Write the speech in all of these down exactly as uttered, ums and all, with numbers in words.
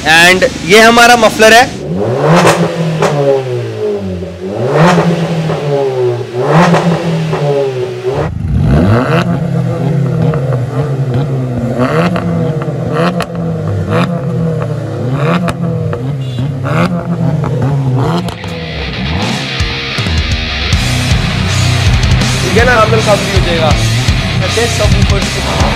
And ये हमारा muffler है। ठीक है ना, हम लोग कम भी हो जाएगा सब ऊपर से।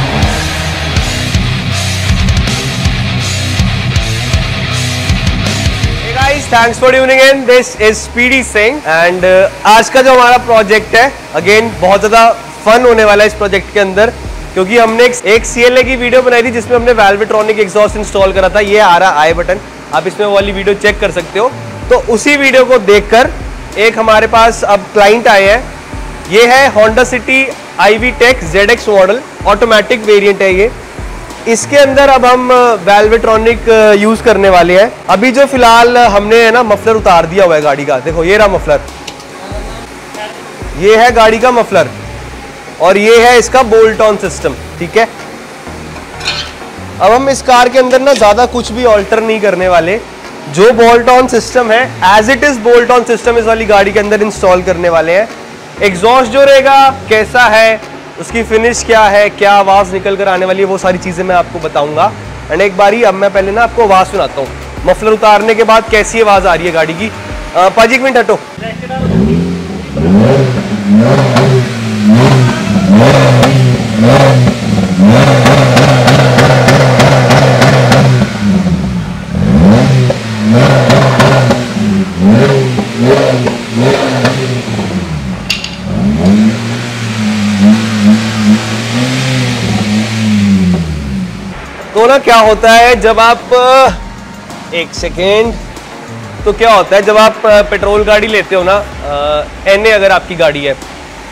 Thanks for tuning in, this is Speedy Singh and आज का जो हमारा प्रोजेक्ट है अगेन बहुत ज़्यादा फन होने वाला है इस प्रोजेक्ट के अंदर, क्योंकि हमने एक, एक सी एल ए की वीडियो बनाई थी जिसमें हमने वेल्वेट्रॉनिक एग्जॉस्ट इंस्टॉल करा था। ये आ रहा आई बटन, आप इसमें वाली वीडियो चेक कर सकते हो। तो उसी वीडियो को देखकर एक हमारे पास अब क्लाइंट आए हैं। ये है Honda City i VTEC Z X model, automatic variant है ये। इसके अंदर अब हम वेल्वेट्रॉनिक यूज करने वाले हैं। अभी जो फिलहाल हमने है ना मफलर उतार दिया हुआ है गाड़ी का, देखो ये रहा मफलर, ये है गाड़ी का मफलर और ये है इसका बोल्ट ऑन सिस्टम। ठीक है, अब हम इस कार के अंदर ना ज्यादा कुछ भी ऑल्टर नहीं करने वाले। जो बोल्ट ऑन सिस्टम है as it is bolt on system इस वाली गाड़ी के अंदर इंस्टॉल करने वाले हैं। एग्जॉस्ट जो रहेगा कैसा है, उसकी फिनिश क्या है, क्या आवाज़ निकल कर आने वाली है, वो सारी चीज़ें मैं आपको बताऊंगा। एंड एक बारी अब मैं पहले ना आपको आवाज़ सुनाता हूँ मफलर उतारने के बाद कैसी आवाज़ आ रही है गाड़ी की। पाजी एक मिनट हटो। तो ना क्या होता है जब आप एक सेकेंड तो क्या होता है जब आप पेट्रोल गाड़ी लेते हो ना, एन ए अगर आपकी गाड़ी है,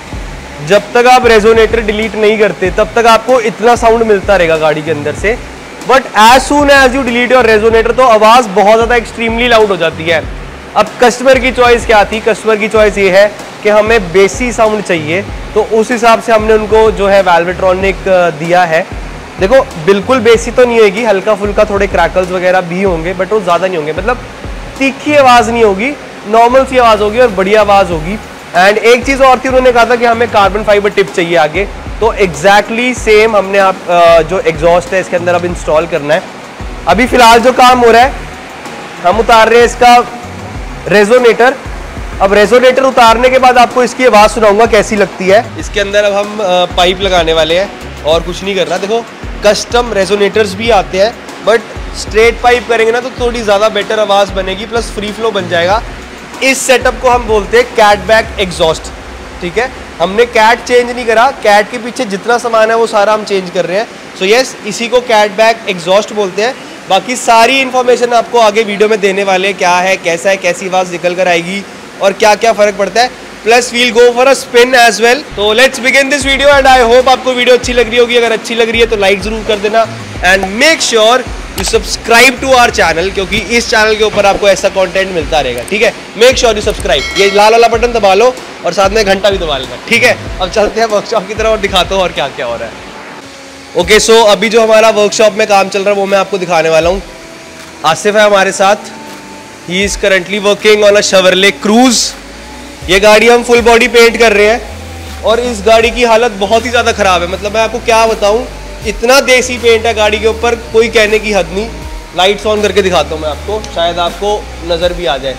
जब तक आप रेजोनेटर डिलीट नहीं करते तब तक आपको इतना साउंड मिलता रहेगा गाड़ी के अंदर से। But as soon as you delete your resonator तो आवाज़ बहुत ज़्यादा एक्सट्रीमली लाउड हो जाती है। अब कस्टमर की चॉइस क्या थी? कस्टमर की चॉइस ये है कि हमें बेसी साउंड चाहिए, तो उस हिसाब से हमने उनको जो है वेल्वेट्रॉनिक दिया है। देखो बिल्कुल बेसी तो नहीं होगी, हल्का फुल्का थोड़े क्रैकल्स वगैरह भी होंगे बट वो ज़्यादा नहीं होंगे, मतलब तीखी आवाज़ नहीं होगी, नॉर्मल सी आवाज़ होगी और बढ़िया आवाज़ होगी। एंड एक चीज़ और थी, उन्होंने कहा था कि हमें कार्बन फाइबर टिप चाहिए आगे, तो एग्जैक्टली सेम हमने आप जो एग्जॉस्ट है इसके अंदर अब इंस्टॉल करना है। अभी फ़िलहाल जो काम हो रहा है, हम उतार रहे हैं इसका रेजोनेटर। अब रेजोनेटर उतारने के बाद आपको इसकी आवाज़ सुनाऊंगा कैसी लगती है। इसके अंदर अब हम पाइप लगाने वाले हैं और कुछ नहीं करना। देखो कस्टम रेजोनेटर्स भी आते हैं बट स्ट्रेट पाइप करेंगे ना तो थोड़ी ज़्यादा बेटर आवाज़ बनेगी, प्लस फ्री फ्लो बन जाएगा। इस सेटअप को हम बोलते हैं कैट बैक एग्जॉस्ट। ठीक है, हमने कैट चेंज नहीं करा, कैट के पीछे जितना सामान है वो सारा हम चेंज कर रहे हैं। सो so यस yes, इसी को कैट बैक एग्जॉस्ट बोलते हैं। बाकी सारी इन्फॉर्मेशन आपको आगे वीडियो में देने वाले हैं, क्या है, कैसा है, कैसी आवाज़ निकल कर आएगी और क्या क्या फ़र्क पड़ता है। Plus we'll go for a spin as well. तो let's begin this video and I hope आपको वीडियो अच्छी लग रही होगी। अगर अच्छी लग रही है तो लाइक जरूर कर देना and make sure you subscribe to our channel, क्योंकि इस चैनल के ऊपर आपको ऐसा कंटेंट मिलता रहेगा। ठीक है, मेक श्योर यू सब्सक्राइब, ये लाल वाला बटन दबा लो और साथ में घंटा भी दबा लेना। ठीक है, अब चलते हैं वर्कशॉप की तरफ और दिखाता हूँ और क्या क्या हो रहा है। ओके सो अभी जो हमारा वर्कशॉप में काम चल रहा है वो मैं आपको दिखाने वाला हूँ। आसिफ है हमारे साथ, he is currently working on a Chevrolet Cruze. ये गाड़ी हम फुल बॉडी पेंट कर रहे हैं और इस गाड़ी की हालत बहुत ही ज़्यादा ख़राब है। मतलब मैं आपको क्या बताऊं, इतना देसी पेंट है गाड़ी के ऊपर, कोई कहने की हद नहीं। लाइट्स ऑन करके दिखाता हूं मैं आपको, शायद आपको नज़र भी आ जाए।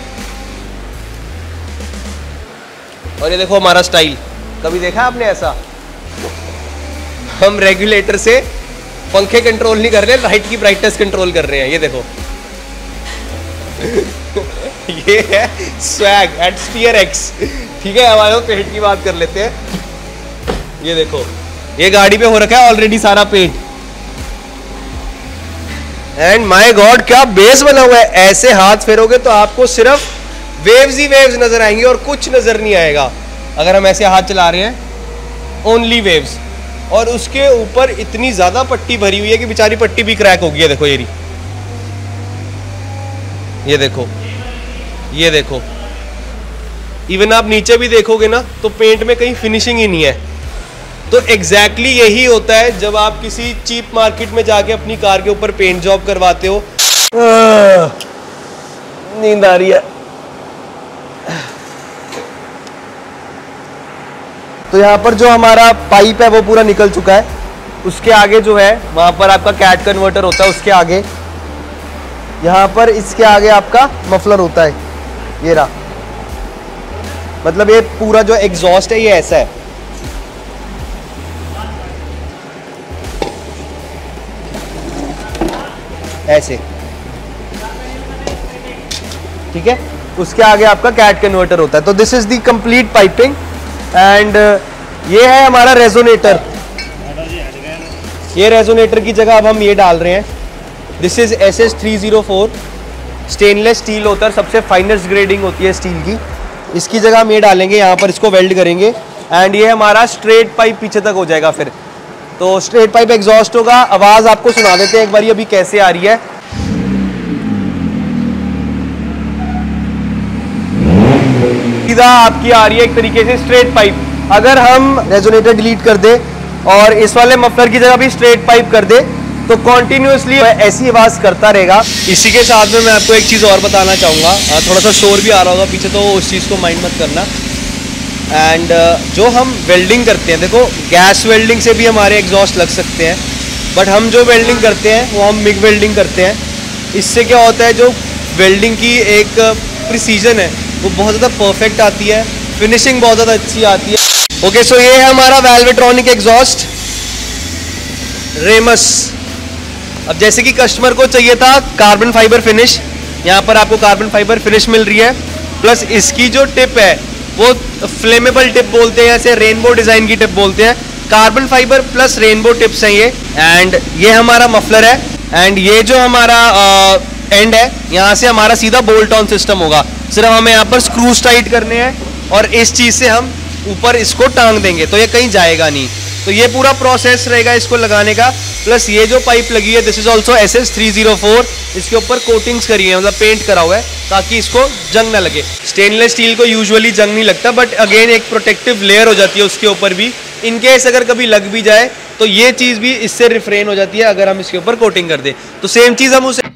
और ये देखो हमारा स्टाइल, कभी देखा आपने ऐसा? हम रेगुलेटर से पंखे कंट्रोल नहीं कर रहे, लाइट की ब्राइटनेस कंट्रोल कर रहे हैं। ये देखो ये है स्वैग एट स्फीयर एक्स। ठीक है, हमारे पेंट की बात कर लेते हैं। ये देखो ये गाड़ी पे हो रखा है ऑलरेडी सारा पेंट एंड माय गॉड क्या बेस बना हुआ है। ऐसे हाथ फेरोगे तो आपको सिर्फ वेव्स ही वेव्स नजर आएंगे और कुछ नजर नहीं आएगा। अगर हम ऐसे हाथ चला रहे हैं, ओनली वेव्स। और उसके ऊपर इतनी ज्यादा पट्टी भरी हुई है कि बेचारी पट्टी भी क्रैक हो गई है। देखो ये ये देखो ये देखो, इवन आप नीचे भी देखोगे ना तो पेंट में कहीं फिनिशिंग ही नहीं है। तो एग्जैक्टली exactly यही होता है जब आप किसी चीप मार्केट में जाके अपनी कार के ऊपर पेंट जॉब करवाते हो। नींद आ रही है। तो यहाँ पर जो हमारा पाइप है वो पूरा निकल चुका है। उसके आगे जो है वहाँ पर आपका कैट कन्वर्टर होता है, उसके आगे यहाँ पर इसके आगे आपका मफलर होता है, ये रहा। मतलब ये पूरा जो एग्जॉस्ट है ये ऐसा है। ऐसे, ठीक है। उसके आगे आपका कैट कन्वर्टर होता है। तो this is the complete piping and ये है हमारा रेजोनेटर। ये रेजोनेटर की जगह अब हम ये डाल रहे हैं। This is S S three zero four, stainless steel होता है, सबसे फाइनेस्ट ग्रेडिंग होती है स्टील की। इसकी जगह हम ये डालेंगे, यहाँ पर इसको वेल्ड करेंगे एंड ये हमारा स्ट्रेट पाइप पीछे तक हो जाएगा। फिर तो स्ट्रेट पाइप एग्जॉस्ट होगा। आवाज आपको सुना देते हैं एक बार अभी कैसे आ रही है। सीधा आपकी आ रही है एक तरीके से स्ट्रेट पाइप। अगर हम रेजोनेटर डिलीट कर दे और इस वाले मफलर की जगह भी स्ट्रेट पाइप कर दे तो कॉन्टिन्यूसली ऐसी आवाज करता रहेगा। इसी के साथ में मैं आपको एक चीज़ और बताना चाहूँगा, थोड़ा सा शोर भी आ रहा होगा पीछे, तो उस चीज़ को माइंड मत करना। एंड uh, जो हम वेल्डिंग करते हैं, देखो गैस वेल्डिंग से भी हमारे एग्जॉस्ट लग सकते हैं, बट हम जो वेल्डिंग करते हैं वो हम मिग वेल्डिंग करते हैं। इससे क्या होता है, जो वेल्डिंग की एक प्रिसीजन है वो बहुत ज़्यादा परफेक्ट आती है, फिनिशिंग बहुत ज़्यादा अच्छी आती है। ओके, सो ये है हमारा वेल्वेट्रॉनिक एग्जॉस्ट रेमस। अब जैसे कि कस्टमर को चाहिए था कार्बन फाइबर फिनिश, यहाँ पर आपको कार्बन फाइबर फिनिश मिल रही है, प्लस इसकी जो टिप है वो फ्लेमेबल टिप बोलते हैं, ऐसे रेनबो डिजाइन की टिप बोलते हैं। Carbon fibre plus rainbow tips हैं ये। एंड ये हमारा मफलर है एंड ये जो हमारा एंड है, यहाँ से हमारा सीधा बोल्ट ऑन सिस्टम होगा। सिर्फ हमें यहाँ पर स्क्रूज टाइट करने हैं और इस चीज से हम ऊपर इसको टांग देंगे, तो ये कहीं जाएगा नहीं। तो ये पूरा प्रोसेस रहेगा इसको लगाने का। प्लस ये जो पाइप लगी है, this is also S S three zero four, इसके ऊपर कोटिंग्स करी है, मतलब पेंट करा हुआ है ताकि इसको जंग ना लगे। स्टेनलेस स्टील को यूजुअली जंग नहीं लगता, बट अगेन एक प्रोटेक्टिव लेयर हो जाती है उसके ऊपर भी। इनकेस अगर कभी लग भी जाए तो ये चीज़ भी इससे रिफ्रेन हो जाती है अगर हम इसके ऊपर कोटिंग कर दें। तो सेम चीज़ हम उसे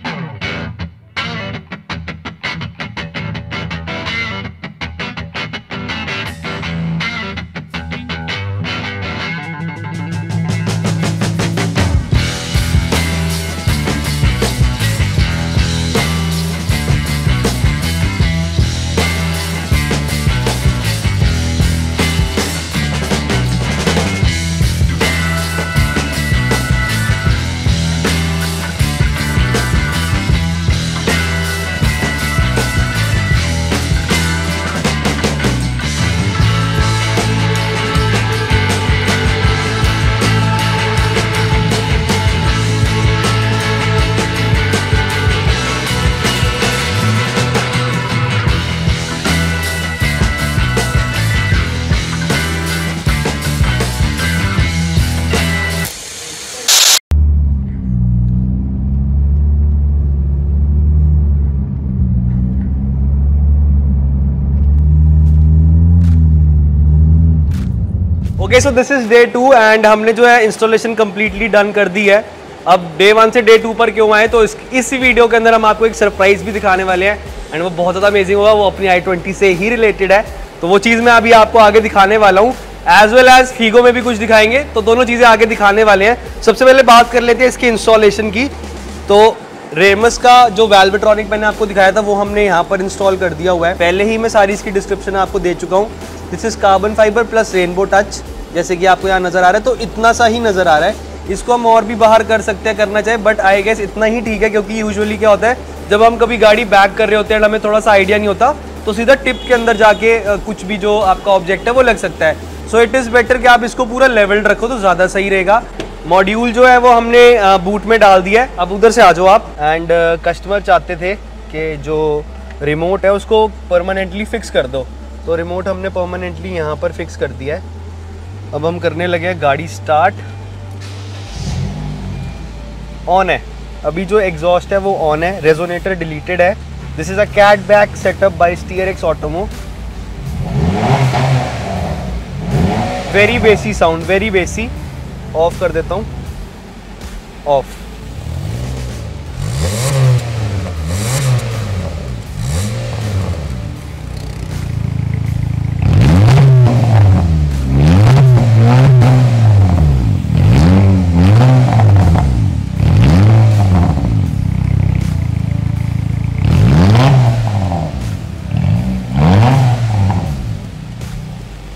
okay, so this is day two and हमने जो है इंस्टॉलेशन कंप्लीटली डन कर दी है। अब डे वन से डे टू पर क्यों आए, तो इस, इस वीडियो के अंदर हम आपको एक सरप्राइज भी दिखाने वाले हैं एंड वो बहुत ज़्यादा अमेजिंग होगा। वो अपनी आई ट्वेंटी से ही रिलेटेड है, तो वो चीज़ मैं अभी आपको आगे दिखाने वाला हूँ। एज वेल एज फीगो में भी कुछ दिखाएंगे, तो दोनों चीज़ें आगे दिखाने वाले हैं। सबसे पहले बात कर लेते हैं इसकी इंस्टॉलेशन की। तो रेमस का जो वेल्वेट्रॉनिक मैंने आपको दिखाया था वो हमने यहाँ पर इंस्टॉल कर दिया हुआ है। पहले ही मैं सारी इसकी डिस्क्रिप्शन आपको दे चुका हूँ। This is carbon fibre plus rainbow touch, जैसे कि आपको यहाँ नजर आ रहा है, तो इतना सा ही नजर आ रहा है। इसको हम और भी बाहर कर सकते हैं, करना चाहे, बट आई गेस इतना ही ठीक है, क्योंकि यूजुअली क्या होता है जब हम कभी गाड़ी बैक कर रहे होते हैं हमें थोड़ा सा आइडिया नहीं होता, तो सीधा टिप के अंदर जाके कुछ भी जो आपका ऑब्जेक्ट है वो लग सकता है। सो इट इज़ बेटर कि आप इसको पूरा लेवल्ड रखो तो ज़्यादा सही रहेगा। मॉड्यूल जो है वो हमने बूट में डाल दिया है। अब उधर से आ जाओ आप। एंड कस्टमर चाहते थे कि जो रिमोट है उसको परमानेंटली फिक्स कर दो, तो रिमोट हमने परमानेंटली यहाँ पर फिक्स कर दिया है। अब हम करने लगे हैं गाड़ी स्टार्ट। ऑन है, अभी जो एग्जॉस्ट है वो ऑन है, रेजोनेटर डिलीटेड है। This is a cat back setup by SteerX Automo. Very bassy sound, very bassy. Off कर देता हूँ, ऑफ।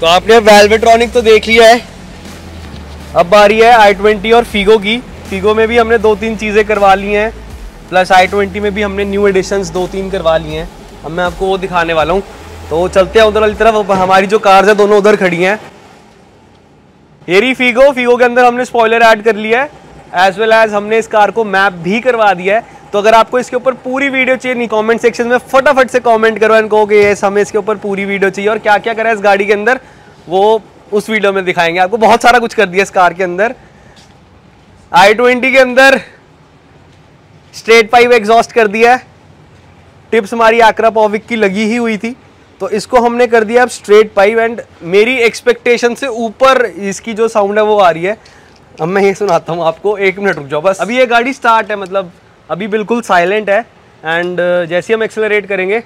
तो आपने वेल्वेट्रॉनिक तो देख लिया है, अब बारी है आई ट्वेंटी और फीगो की। फीगो में भी हमने दो तीन चीज़ें करवा ली हैं, प्लस आई ट्वेंटी में भी हमने न्यू एडिशंस दो तीन करवा लिए हैं। अब मैं आपको वो दिखाने वाला हूँ, तो चलते हैं उधर वाली तरफ। हमारी जो कार्स है दोनों उधर खड़ी हैं। ये रही फीगो। फीगो के अंदर हमने स्पॉइलर ऐड कर लिया है, एज वेल एज हमने इस कार को मैप भी करवा दिया है। तो अगर आपको इसके ऊपर पूरी वीडियो चाहिए, नहीं कमेंट सेक्शन में फटाफट से कमेंट करो एंड कहो कि यस हमें इसके ऊपर पूरी वीडियो चाहिए, और क्या क्या करा है इस गाड़ी के अंदर वो उस वीडियो में दिखाएंगे आपको। बहुत सारा कुछ कर दिया इस कार के अंदर। आई ट्वेंटी के अंदर स्ट्रेट पाइप एग्जॉस्ट कर दिया है, टिप्स हमारी आक्रा पॉविक की लगी ही हुई थी, तो इसको हमने कर दिया अब स्ट्रेट पाइप। एंड मेरी एक्सपेक्टेशन से ऊपर इसकी जो साउंड है वो आ रही है। अब मैं ये सुनाता हूँ आपको, एक मिनट रुक जाओ बस। अभी ये गाड़ी स्टार्ट है, मतलब अभी बिल्कुल साइलेंट है। एंड जैसे हम एक्सेलरेट करेंगे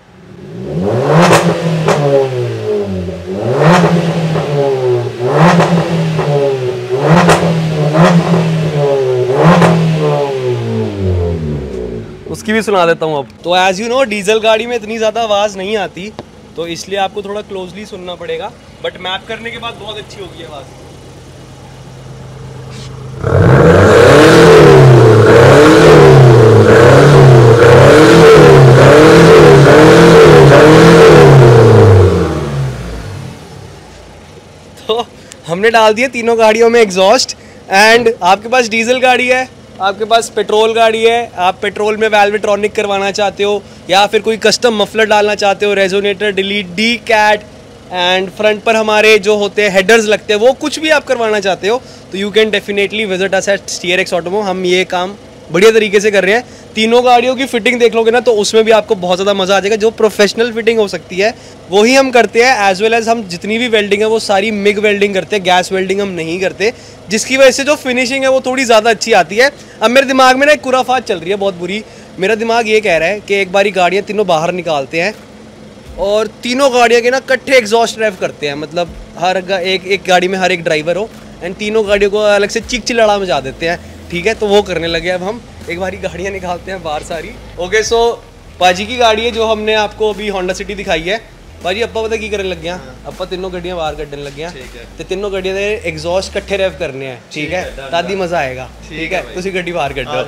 उसकी भी सुना देता हूँ अब। तो एज यू नो डीजल गाड़ी में इतनी ज़्यादा आवाज़ नहीं आती, तो इसलिए आपको थोड़ा क्लोजली सुनना पड़ेगा, बट मैप करने के बाद बहुत अच्छी होगी आवाज़। तो हमने डाल दिए तीनों गाड़ियों में एग्जॉस्ट। एंड आपके पास डीजल गाड़ी है, आपके पास पेट्रोल गाड़ी है, आप पेट्रोल में वेल्वेट्रॉनिक करवाना चाहते हो, या फिर कोई कस्टम मफलर डालना चाहते हो, resonator, delete, de cat, and front पर हमारे जो होते हैं हेडर्स लगते हैं, वो कुछ भी आप करवाना चाहते हो, तो you can definitely visit us at SteerX Automo. हम ये काम बढ़िया तरीके से कर रहे हैं। तीनों गाड़ियों की फिटिंग देख लोगे ना, तो उसमें भी आपको बहुत ज़्यादा मज़ा आ जाएगा। जो प्रोफेशनल फिटिंग हो सकती है वही हम करते हैं, एज वेल एज हम जितनी भी वेल्डिंग है वो सारी मिग वेल्डिंग करते हैं, गैस वेल्डिंग हम नहीं करते, जिसकी वजह से जो फिनिशिंग है वो थोड़ी ज़्यादा अच्छी आती है। अब मेरे दिमाग में ना एक कुराफात चल रही है बहुत बुरी। मेरा दिमाग ये कह रहा है कि एक बारी गाड़ियाँ तीनों बाहर निकालते हैं और तीनों गाड़ियाँ के ना इकट्ठे एग्जॉस्ट ड्राइव करते हैं, मतलब हर एक एक गाड़ी में हर एक ड्राइवर हो, एंड तीनों गाड़ियों को अलग से चिक चिलाड़ा मचा देते हैं। ठीक है, तो वो करने लगे। अब हम एक बारी गाड़ियाँ निकालते हैं बाहर सारी। ओके, सो पाजी की गाड़ी है जो हमने आपको अभी होंडा सिटी दिखाई है। भाजी अपा पता की करने लग गया, अपा तीनों गड्डियां बाहर कड्डन लग गया, ते तीनों गड्डियां दे एग्जॉस्ट इकट्ठे रैप करने हैं। ठीक है, तादी मजा आएगा। ठीक है, तुसी गड्डी बाहर कड्डो।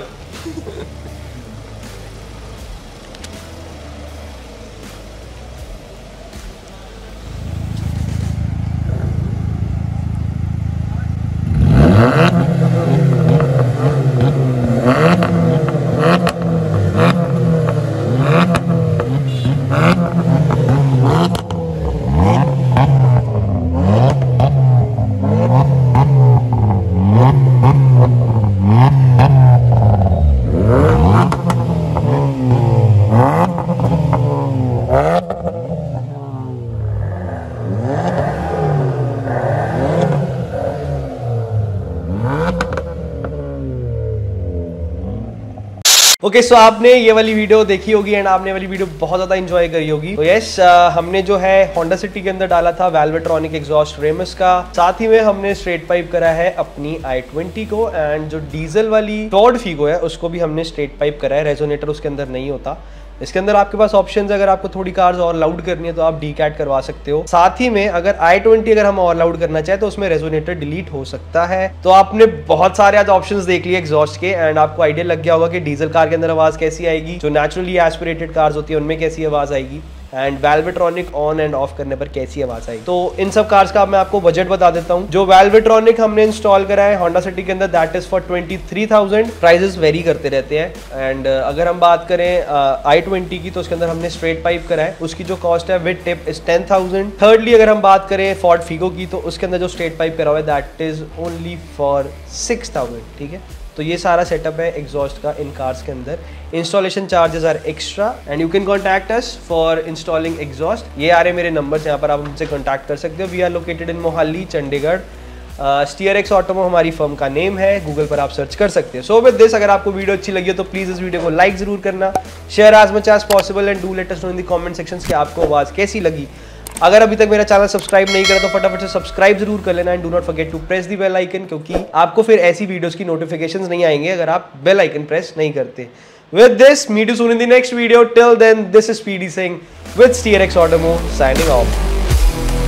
ओके okay, सो so आपने ये वाली वीडियो देखी होगी एंड आपने वाली वीडियो बहुत ज़्यादा एंजॉय करी होगी। तो यस, हमने जो है होंडा सिटी के अंदर डाला था वेल्वेट्रॉनिक एग्जॉस्ट फ्रेम इसका, साथ ही में हमने स्ट्रेट पाइप करा है अपनी आई ट्वेंटी को, एंड जो डीजल वाली टॉर्ड फीगो है उसको भी हमने स्ट्रेट पाइप करा है। रेजोनेटर उसके अंदर नहीं होता। इसके अंदर आपके पास ऑप्शंस, अगर आपको थोड़ी कार्स और लाउड करनी है तो आप डी कैट करवा सकते हो। साथ ही में अगर आई ट्वेंटी अगर हम और लाउड करना चाहे तो उसमें रेजोनेटर डिलीट हो सकता है। तो आपने बहुत सारे आज ऑप्शंस देख लिए एग्जॉस्ट के, एंड आपको आइडिया लग गया होगा कि डीजल कार के अंदर आवाज कैसी आएगी, जो नेचुरली एस्पिरेटेड कार्स होती है उनमें कैसी आवाज आएगी, and Valvetronic on and off करने पर कैसी आवाज आएगी। तो इन सब कार्स का मैं आपको बजट बता देता हूँ। जो वेल्वेट्रॉनिक हमने इंस्टॉल करा है होंडा सिटी के अंदर, that is for twenty three thousand. Prices vary करते रहते हैं। एंड uh, अगर हम बात करें आई uh, ट्वेंटी की, तो उसके अंदर हमने स्ट्रेट पाइप करा है, उसकी जो कॉस्ट है with tip is ten thousand. Thirdly अगर हम बात करें फोर्ड फीगो की, तो उसके अंदर जो स्ट्रेट पाइप करा हुआ है that is only for six thousand. ठीक है, तो ये सारा सेटअप है एग्जॉस्ट का इन कार्स के अंदर। Installation charges are extra and you can contact us for installing exhaust. ये आ रहे मेरे नंबर्स, यहाँ पर आप हमसे कॉन्टैक्ट कर सकते हो। We are located in Mohali, Chandigarh. SteerX Automo हमारी फर्म का नेम है, गूगल पर आप सर्च कर सकते हो। सो विद दिस, अगर आपको वीडियो अच्छी लगी हो तो प्लीज इस वीडियो को लाइक जरूर करना, share as much as possible, and do let us know in the comment sections कि आपको आवाज कैसी लगी। अगर अभी तक मेरा चैनल सब्सक्राइब नहीं करा तो फटाफट से सब्सक्राइब जरूर कर लेना, and do not forget to press the bell icon, क्योंकि आपको फिर ऐसी वीडियोस की नोटिफिकेशंस नहीं आएंगे अगर आप बेल आइकन प्रेस नहीं करते। With this, meet you soon in the next video. Till then, this is PD Singh with SteerX Automo signing off.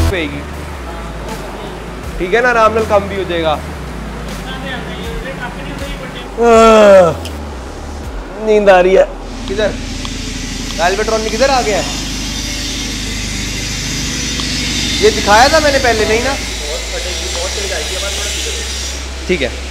पेगी, ठीक है ना, आराम नाल काम भी हो जाएगा। नींद आ रही है। किधर एल्वेट्रॉनिक किधर आ गया है? ये दिखाया था मैंने पहले, नहीं ना? ठीक है।